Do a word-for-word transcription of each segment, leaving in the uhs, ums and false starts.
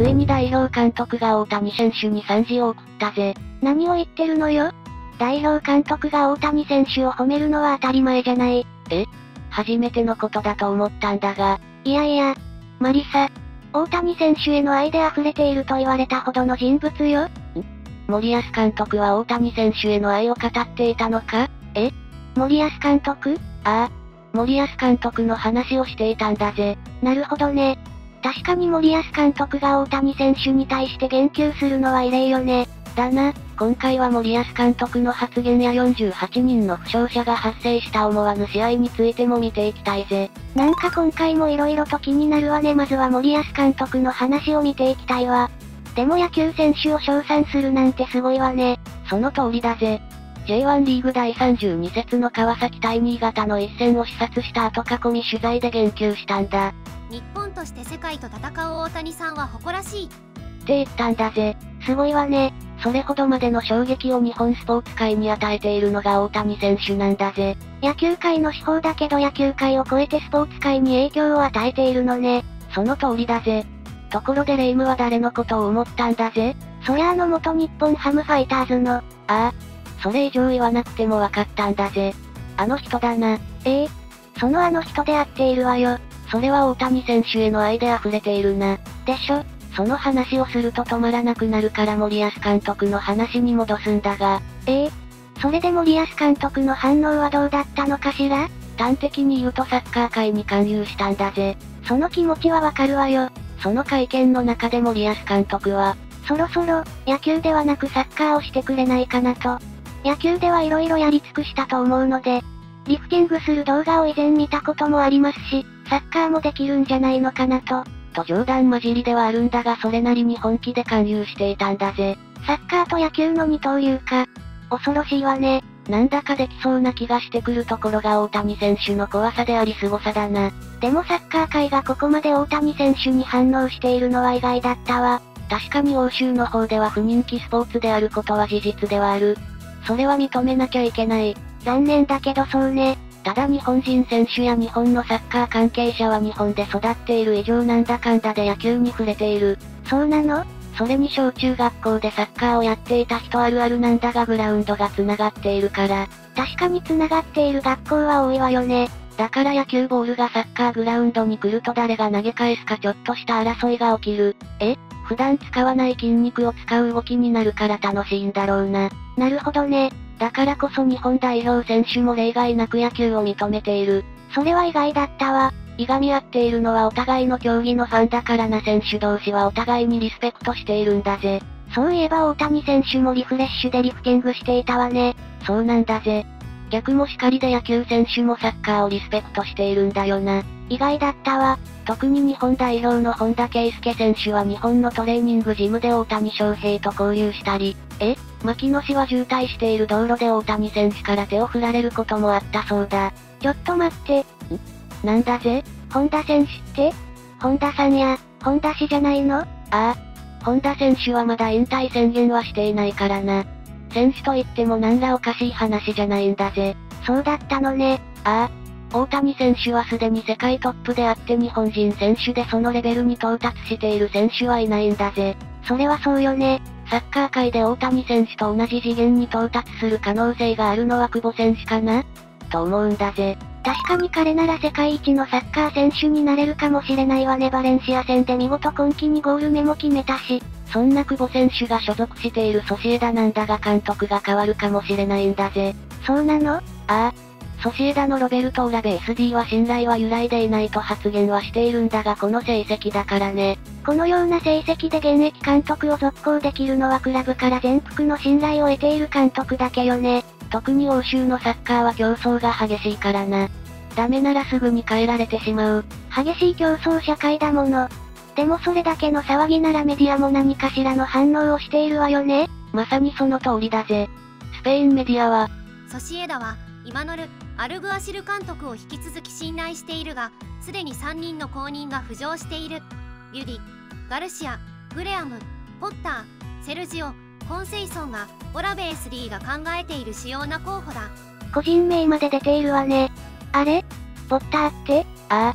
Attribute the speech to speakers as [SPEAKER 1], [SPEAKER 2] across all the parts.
[SPEAKER 1] ついに代表監督が大谷選手に賛辞を送ったぜ。
[SPEAKER 2] 何を言ってるのよ。代表監督が大谷選手を褒めるのは当たり前じゃない。
[SPEAKER 1] え？初めてのことだと思ったんだが。
[SPEAKER 2] いやいや、マリサ。大谷選手への愛で溢れていると言われたほどの人物よ。ん？
[SPEAKER 1] 森保監督は大谷選手への愛を語っていたのか？
[SPEAKER 2] え？森保監督？
[SPEAKER 1] ああ。森保監督の話をしていたんだぜ。
[SPEAKER 2] なるほどね。確かに森保監督が大谷選手に対して言及するのは異例よね。
[SPEAKER 1] だな、今回は森保監督の発言やよんじゅうはちにんの負傷者が発生した思わぬ試合についても見ていきたいぜ。
[SPEAKER 2] なんか今回も色々と気になるわね。まずは森保監督の話を見ていきたいわ。でも野球選手を称賛するなんてすごいわね。
[SPEAKER 1] その通りだぜ。ジェイワン リーグだいさんじゅうに節の川崎対新潟の一戦を視察した後囲み取材で言及したんだ。
[SPEAKER 3] 日本として世界と戦う大谷さんは誇らしい。
[SPEAKER 1] って言ったんだぜ。
[SPEAKER 2] すごいわね。
[SPEAKER 1] それほどまでの衝撃を日本スポーツ界に与えているのが大谷選手なんだぜ。
[SPEAKER 2] 野球界の至宝だけど野球界を超えてスポーツ界に影響を与えているのね。
[SPEAKER 1] その通りだぜ。ところでレイムは誰のことを思ったんだぜ？
[SPEAKER 2] そりゃあの元日本ハムファイターズの。あ
[SPEAKER 1] あ。それ以上言わなくてもわかったんだぜ。あの人だな。
[SPEAKER 2] ええ。そのあの人であっているわよ。
[SPEAKER 1] それは大谷選手への愛で溢れているな。
[SPEAKER 2] でしょ。
[SPEAKER 1] その話をすると止まらなくなるから森保監督の話に戻すんだが。
[SPEAKER 2] ええ。それで森保監督の反応はどうだったのかしら？
[SPEAKER 1] 端的に言うとサッカー界に勧誘したんだぜ。
[SPEAKER 2] その気持ちはわかるわよ。
[SPEAKER 1] その会見の中で森保監督は、
[SPEAKER 2] そろそろ、野球ではなくサッカーをしてくれないかなと。野球では色々やり尽くしたと思うので、リフティングする動画を以前見たこともありますし、サッカーもできるんじゃないのかなと。
[SPEAKER 1] と冗談交じりではあるんだがそれなりに本気で勧誘していたんだぜ。
[SPEAKER 2] サッカーと野球の二刀流か。恐ろしいわね。
[SPEAKER 1] なんだかできそうな気がしてくるところが大谷選手の怖さであり凄さだな。
[SPEAKER 2] でもサッカー界がここまで大谷選手に反応しているのは意外だったわ。
[SPEAKER 1] 確かに欧州の方では不人気スポーツであることは事実ではある。それは認めなきゃいけない。
[SPEAKER 2] 残念だけどそうね。
[SPEAKER 1] ただ日本人選手や日本のサッカー関係者は日本で育っている以上なんだかんだで野球に触れている。
[SPEAKER 2] そうなの？
[SPEAKER 1] それに小中学校でサッカーをやっていた人あるあるなんだがグラウンドが繋がっているから。
[SPEAKER 2] 確かに繋がっている学校は多いわよね。
[SPEAKER 1] だから野球ボールがサッカーグラウンドに来ると誰が投げ返すかちょっとした争いが起きる。え？普段使わない筋肉を使う動きになるから楽しいんだろうな。
[SPEAKER 2] なるほどね。
[SPEAKER 1] だからこそ日本代表選手も例外なく野球を認めている。
[SPEAKER 2] それは意外だったわ。
[SPEAKER 1] いがみ合っているのはお互いの競技のファンだからな。選手同士はお互いにリスペクトしているんだぜ。
[SPEAKER 2] そういえば大谷選手もリフレッシュでリフティングしていたわね。
[SPEAKER 1] そうなんだぜ。逆もしかりで野球選手もサッカーをリスペクトしているんだよな。
[SPEAKER 2] 意外だったわ。
[SPEAKER 1] 特に日本代表の本田圭佑選手は日本のトレーニングジムで大谷翔平と交流したり、え？牧野氏は渋滞している道路で大谷選手から手を振られることもあったそうだ。
[SPEAKER 2] ちょっと待って。ん？
[SPEAKER 1] なんだぜ？
[SPEAKER 2] 本田選手って？本田さんや、本田氏じゃないの？あ
[SPEAKER 1] あ。本田選手はまだ引退宣言はしていないからな。選手と言っても何らおかしい話じゃないんだぜ。
[SPEAKER 2] そうだったのね。
[SPEAKER 1] ああ。大谷選手はすでに世界トップであって日本人選手でそのレベルに到達している選手はいないんだぜ。
[SPEAKER 2] それはそうよね。
[SPEAKER 1] サッカー界で大谷選手と同じ次元に到達する可能性があるのは久保選手かな？と思うんだぜ。
[SPEAKER 2] 確かに彼なら世界一のサッカー選手になれるかもしれないわね。バレンシア戦で見事今季にゴール目も決めたし。
[SPEAKER 1] そんな久保選手が所属しているソシエダなんだが監督が変わるかもしれないんだぜ。
[SPEAKER 2] そうなの？
[SPEAKER 1] ああ。ソシエダのロベルト・オラベ エスディー は信頼は揺らいでいないと発言はしているんだがこの成績だからね。
[SPEAKER 2] このような成績で現役監督を続行できるのはクラブから全幅の信頼を得ている監督だけよね。
[SPEAKER 1] 特に欧州のサッカーは競争が激しいからな。ダメならすぐに変えられてしまう。
[SPEAKER 2] 激しい競争社会だもの。でもそれだけの騒ぎならメディアも何かしらの反応をしているわよね。
[SPEAKER 1] まさにその通りだぜ。スペインメディアは、
[SPEAKER 3] ソシエダは、イマノル・アルグアシル監督を引き続き信頼しているが、すでにさんにんの後任が浮上している。リュディ、ガルシア、グレアム、ポッター、セルジオ、コンセイソンが、オラベ エスディー が考えている主要な候補だ。
[SPEAKER 2] 個人名まで出ているわね。あれ？ポッターって？
[SPEAKER 1] ああ。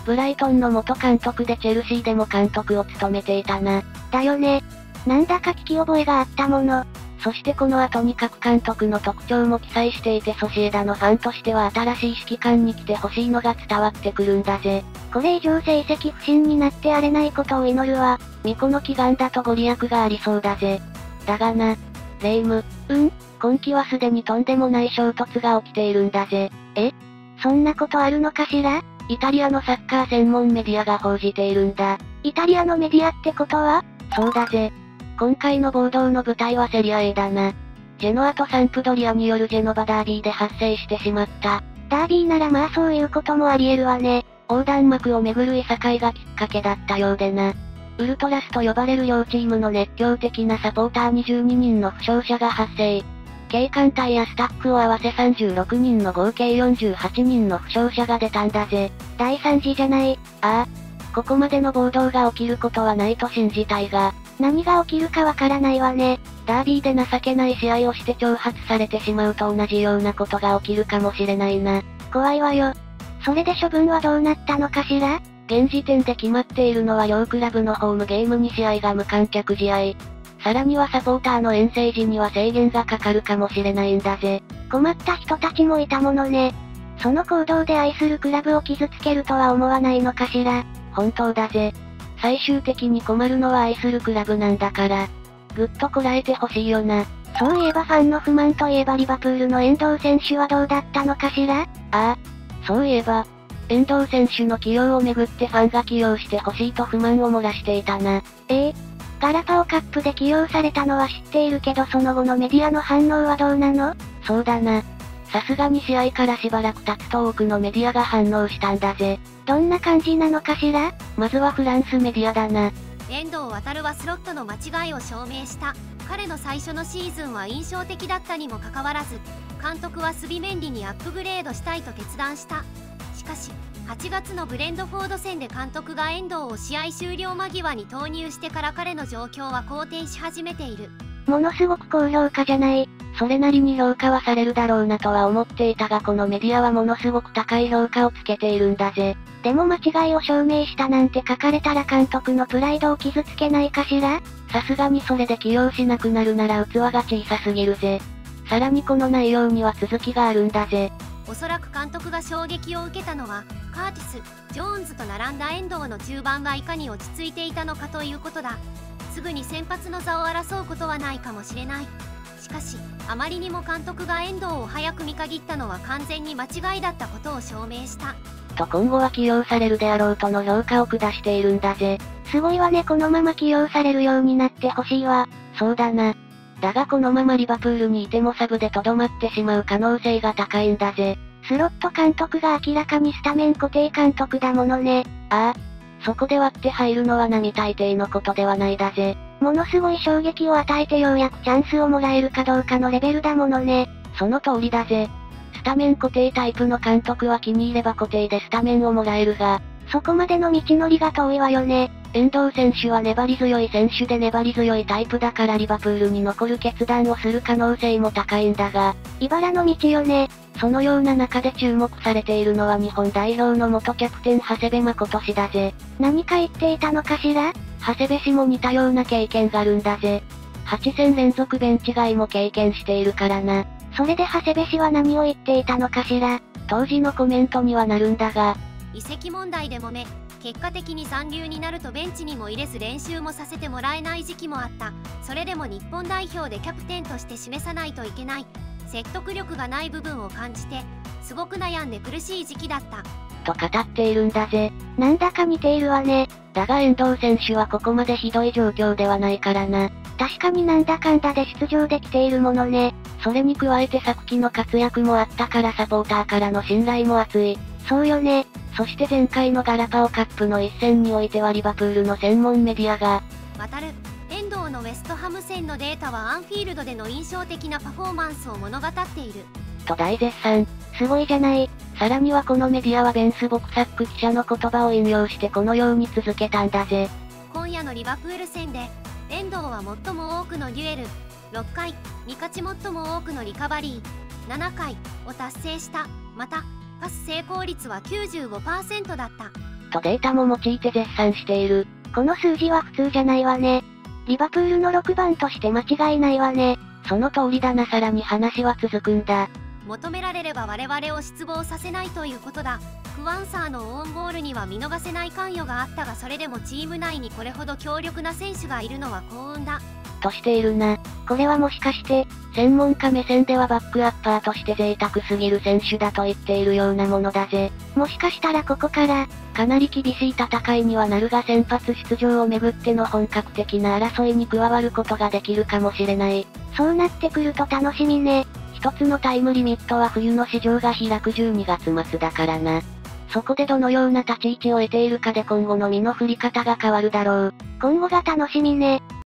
[SPEAKER 1] ブライトンの元監督でチェルシーでも監督を務めていたな。
[SPEAKER 2] だよね。なんだか聞き覚えがあったもの。
[SPEAKER 1] そしてこの後に各監督の特徴も記載していてソシエダのファンとしては新しい指揮官に来てほしいのが伝わってくるんだぜ。
[SPEAKER 2] これ以上成績不振になって荒れないことを祈るわ。
[SPEAKER 1] 巫女の祈願だとご利益がありそうだぜ。だがな、レイム。
[SPEAKER 2] うん?
[SPEAKER 1] 今季はすでにとんでもない衝突が起きているんだぜ。
[SPEAKER 2] え?そんなことあるのかしら?
[SPEAKER 1] イタリアのサッカー専門メディアが報じているんだ。
[SPEAKER 2] イタリアのメディアってことは?
[SPEAKER 1] そうだぜ。今回の暴動の舞台はセリア A だな。ジェノアとサンプドリアによるジェノバダービーで発生してしまった。
[SPEAKER 2] ダービーならまあそういうこともあり得るわね。
[SPEAKER 1] 横断幕をめぐるいさかいがきっかけだったようでな。ウルトラスと呼ばれる両チームの熱狂的なサポーターにじゅうににんの負傷者が発生。警官隊やスタッフを合わせさんじゅうろくにんの合計よんじゅうはちにんの負傷者が出たんだぜ。
[SPEAKER 2] 大惨事じゃない。
[SPEAKER 1] ああ。ここまでの暴動が起きることはないと信じたいが。
[SPEAKER 2] 何が起きるかわからないわね。
[SPEAKER 1] ダービーで情けない試合をして挑発されてしまうと同じようなことが起きるかもしれないな。
[SPEAKER 2] 怖いわよ。それで処分はどうなったのかしら?
[SPEAKER 1] 現時点で決まっているのは両クラブのホームゲームに試合が無観客試合。さらにはサポーターの遠征時には制限がかかるかもしれないんだぜ。
[SPEAKER 2] 困った人たちもいたものね。その行動で愛するクラブを傷つけるとは思わないのかしら?
[SPEAKER 1] 本当だぜ。最終的に困るのは愛するクラブなんだから。ぐっとこらえてほしいよな。
[SPEAKER 2] そういえばファンの不満といえばリバプールの遠藤選手はどうだったのかしら?あ
[SPEAKER 1] あ、そういえば、遠藤選手の起用をめぐってファンが起用してほしいと不満を漏らしていたな。
[SPEAKER 2] ええガラパオカップで起用されたのは知っているけどその後のメディアの反応はどうなの?
[SPEAKER 1] そうだな。さすがに試合からしばらく経つと多くのメディアが反応したんだぜ。
[SPEAKER 2] どんな感じなのかしら?
[SPEAKER 1] まずはフランスメディアだな。
[SPEAKER 3] 遠藤航はスロットの間違いを証明した。彼の最初のシーズンは印象的だったにもかかわらず、監督はスビメンディにアップグレードしたいと決断した。しかし、はちがつのブレンドフォード戦で監督が遠藤を試合終了間際に投入してから彼の状況は好転し始めている。
[SPEAKER 2] ものすごく高評価じゃない。
[SPEAKER 1] それなりに評価はされるだろうなとは思っていたがこのメディアはものすごく高い評価をつけているんだぜ。
[SPEAKER 2] でも間違いを証明したなんて書かれたら監督のプライドを傷つけないかしら?
[SPEAKER 1] さすがにそれで起用しなくなるなら器が小さすぎるぜ。さらにこの内容には続きがあるんだぜ。
[SPEAKER 3] おそらく監督が衝撃を受けたのは、カーティス・ジョーンズと並んだ遠藤の中盤がいかに落ち着いていたのかということだ。すぐに先発の座を争うことはないかもしれない。しかし、あまりにも監督が遠藤を早く見限ったのは完全に間違いだったことを証明した。
[SPEAKER 1] と今後は起用されるであろうとの評価を下しているんだぜ。
[SPEAKER 2] すごいわね、このまま起用されるようになってほしいわ。
[SPEAKER 1] そうだな。だがこのままリバプールにいてもサブでとどまってしまう可能性が高いんだぜ。
[SPEAKER 2] スロット監督が明らかにスタメン固定監督だものね。
[SPEAKER 1] ああ。そこで割って入るのは並大抵のことではないだぜ。
[SPEAKER 2] ものすごい衝撃を与えてようやくチャンスをもらえるかどうかのレベルだものね。
[SPEAKER 1] その通りだぜ。スタメン固定タイプの監督は気に入れば固定でスタメンをもらえるが、
[SPEAKER 2] そこまでの道のりが遠いわよね。
[SPEAKER 1] 遠藤選手は粘り強い選手で粘り強いタイプだからリバプールに残る決断をする可能性も高いんだが、
[SPEAKER 2] 茨の道よね。
[SPEAKER 1] そのような中で注目されているのは日本代表の元キャプテン長谷部誠氏だぜ。
[SPEAKER 2] 何か言っていたのかしら?
[SPEAKER 1] 長谷部氏も似たような経験があるんだぜ。はち戦連続ベンチ外も経験しているからな。
[SPEAKER 2] それで長谷部氏は何を言っていたのかしら?
[SPEAKER 1] 当時のコメントにはなるんだが、
[SPEAKER 3] 移籍問題で揉め、結果的に残留になるとベンチにも入れず練習もさせてもらえない時期もあった。それでも日本代表でキャプテンとして示さないといけない。説得力がない部分を感じて、すごく悩んで苦しい時期だった。
[SPEAKER 1] と語っているんだぜ。
[SPEAKER 2] なんだか似ているわね。
[SPEAKER 1] だが遠藤選手はここまでひどい状況ではないからな。
[SPEAKER 2] 確かになんだかんだで出場できているものね。
[SPEAKER 1] それに加えて昨季の活躍もあったからサポーターからの信頼も厚い。
[SPEAKER 2] そうよね。
[SPEAKER 1] そして前回のガラパオカップの一戦においてはリバプールの専門メディアが、
[SPEAKER 3] 渡る、遠藤のウェストハム戦のデータはアンフィールドでの印象的なパフォーマンスを物語っている。
[SPEAKER 1] と大絶賛。
[SPEAKER 2] すごいじゃない。
[SPEAKER 1] さらにはこのメディアはベンス・ボクサック記者の言葉を引用してこのように続けたんだぜ。
[SPEAKER 3] 今夜のリバプール戦で、遠藤は最も多くのデュエル、ろっかい、に勝ち最も多くのリカバリー、ななかいを達成した。また、パス成功率は きゅうじゅうごパーセント だった。
[SPEAKER 1] とデータも用いて絶賛している。
[SPEAKER 2] この数字は普通じゃないわね。リバプールのろくばんとして間違いないわね。
[SPEAKER 1] その通りだな。さらに話は続くんだ。
[SPEAKER 3] 求められれば我々を失望させないということだ。クワンサーのオウンゴールには見逃せない関与があったが、それでもチーム内にこれほど強力な選手がいるのは幸運だ。
[SPEAKER 1] としているな。
[SPEAKER 2] これはもしかして、
[SPEAKER 1] 専門家目線ではバックアッパーとして贅沢すぎる選手だと言っているようなものだぜ。
[SPEAKER 2] もしかしたらここから、
[SPEAKER 1] かなり厳しい戦いにはなるが、先発出場をめぐっての本格的な争いに加わることができるかもしれない。
[SPEAKER 2] そうなってくると楽しみね。
[SPEAKER 1] 一つのタイムリミットは冬の市場が開くじゅうにがつ末だからな。そこでどのような立ち位置を得ているかで今後の身の振り方が変わるだろう。
[SPEAKER 2] 今後が楽しみね。